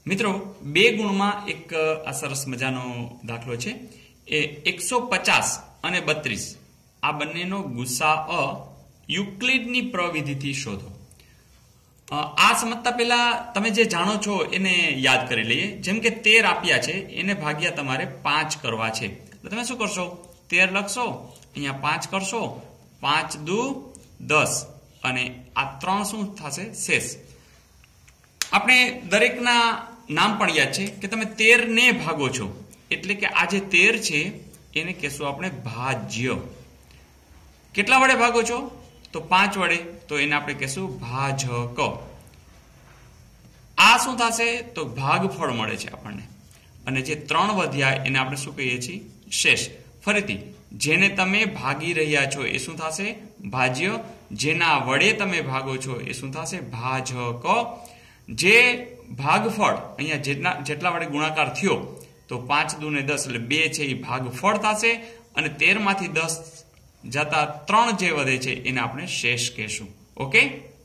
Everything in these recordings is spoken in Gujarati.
મિત્રો બે ગુણમાં એક આ સરસ મજાનો દાખલો છે એ 150 અને 32 આ બંનેનો ગુસાઅ યુક્લિડની પ્રવિધિથી શોધો। આ સમજતા પહેલા તમે જે જાણો છો એને યાદ કરી લઈએ। જેમ કે 13 આપ્યા છે એને ભાગ્યા તમારે 5 કરવા છે તો તમે શું કરશો 13 લખશો અહીંયા 5 કરશો 5 દુ 10 અને આ 3 શું થશે શેષ। આપણે દરેકના નામ પણ યાદ છે કે તમે 13 ને ભાગો છો એટલે કે આ જે 13 છે એને કહેશું આપણે ભાજ્ય। કેટલા વડે ભાગો છો તો 5 વડે તો એને આપણે કહેશું ભાજક। આ શું થશે તો ભાગફળ મળે છે આપણને અને જે 3 વધ્યા એને આપણે શું કહીએ છીએ શેષ। ફરીથી જેને તમે ભાગી રહ્યા છો એ શું થશે ભાજ્ય, જેના વડે તમે ભાગો છો એ શું થશે ભાજક। જે ભાગફળ અહીંયા જેટલા વડે ગુણાકાર થયો તો 5 દુ ને 10 એટલે 2 છે એ ભાગફળ થશે અને 13 માંથી 10 જતા 3 જે વધે છે એને આપણે શેષ કહેશું। ઓકે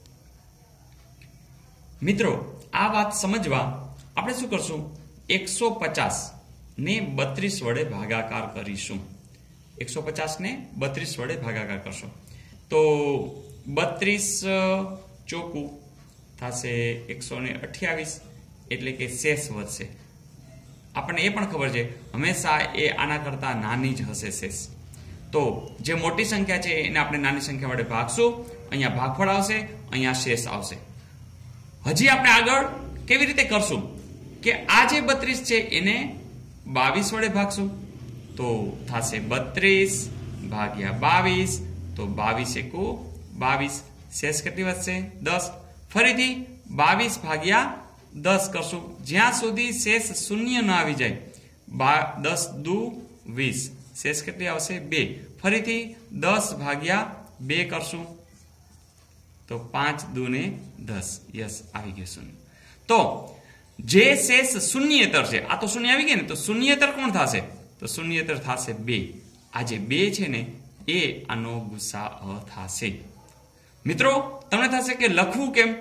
મિત્રો આ વાત સમજવા આપણે શું કરશું 150 ને 32 વડે ભાગાકાર કરીશું। 150 ને 32 વડે ભાગાકાર કરશો તો 32 ચોકુ થશે 128 એટલે કે શેષ વધશે। આપણને એ પણ ખબર છે હંમેશા એ આના કરતા નાની જ હશે શેષ। તો જે મોટી સંખ્યા છે એને આપણે નાની સંખ્યા વડે ભાગશું, અહીંયા ભાગફળ આવશે, અહીંયા શેષ આવશે। હજી આપણે આગળ કેવી રીતે કરશું કે આ જે 32 છે એને 22 વડે ભાગશું તો થશે 32 ભાગ્યા 22 તો 22 એકુ 22 શેષ કેટલી વધશે 10। ફરીથી 22 ભાગ્યા 10 કરશું જ્યાં સુધી શેષ શૂન્ય ન આવી જાય। 10 દુ 20 શેષ કેટલી આવશે 2। ફરીથી 10 ભાગ્યા 2 કરશું તો 5 દુ ને 10 યસ આવી ગયું શૂન્ય। તો જે શેષ શૂન્યેતર છે આ તો શૂન્ય આવી ગયા ને તો શૂન્યેતર કોણ થશે તો શૂન્યેતર થશે 2। આ જે 2 છે ને એ આનો ગુસાઅ થશે। મિત્રો તમને થશે કે લખવું કેમ,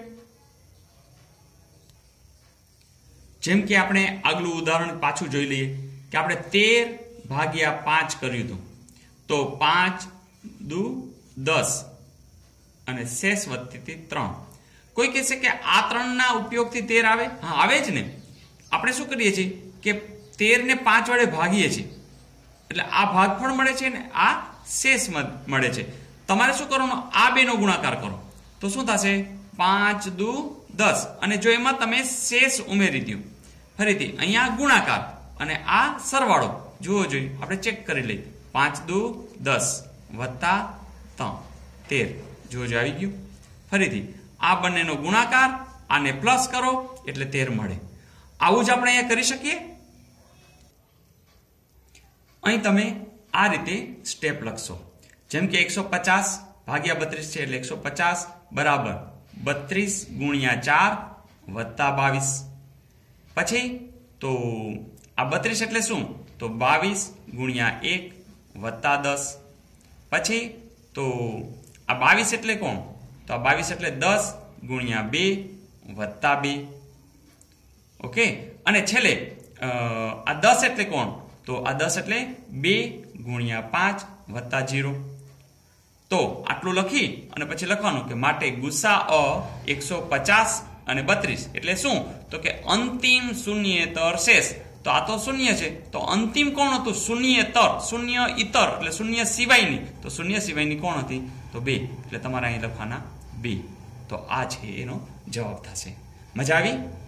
જેમ કે આપણે આગલું ઉદાહરણ પાછું જોઈ લઈએ કે આપણે 13 ભાગ્યા 5 કર્યું હતું તો 5 દુ 10 અને શેષ વધતી 3। કોઈ કહેશે કે આ 3 ના ઉપયોગથી 13 આવે, હા આવે જ ને। આપણે શું કરીએ છીએ કે 13 ને 5 વડે ભાગીએ છીએ એટલે આ ભાગફળ મળે છે ને આ શેષ મળે છે। તમારે શું કરવાનું આ બેનો ગુણાકાર કરો તો શું થશે 5 દુ 10 અને જો એમાં તમે શેષ ઉમેરી દો ફરીથી અહીંયા ગુણાકાર અને આ સરવાળો જુઓ જોઈએ આપણે ચેક કરી લઈએ 5 દુ 10 વત્તા 3 13 જુઓ આવી ગયું। ફરીથી આ બંનેનો ગુણાકાર આને પ્લસ કરો એટલે 13 મળે। આવું જ આપણે અહીંયા કરી શકીએ। અહીં તમે આ રીતે સ્ટેપ લખશો જેમ કે 150 ભાગ્યા 32 છે એટલે 150 બરાબર 32 ગુણ્યા 4 વત્તા 22। પછી તો આ 32 એટલે શું તો 22 ગુણ્યા 1 વત્તા 10। પછી તો આ 22 એટલે કોણ તો આ 22 એટલે 10 ગુણ્યા 2 વત્તા 2। ઓકે અને છેલ્લે આ 10 એટલે કોણ તો આ 10 એટલે 2 ગુણ્યા 5 વત્તા 0। તો આટલું લખી અને પછી લખવાનું કે માટે ગુસાઅ 150 અને 32 એટલે શું તો કે અંતિમ શૂન્યેતર શેષ। તો આ તો શૂન્ય છે તો અંતિમ કોણ હતું શૂન્યેતર, શૂન્ય ઇતર એટલે શૂન્ય સિવાયની, તો શૂન્ય સિવાયની કોણ હતી તો 2 એટલે તમારે અહીં લખવાના 2। તો આ છે એનો જવાબ થશે। મજા આવી?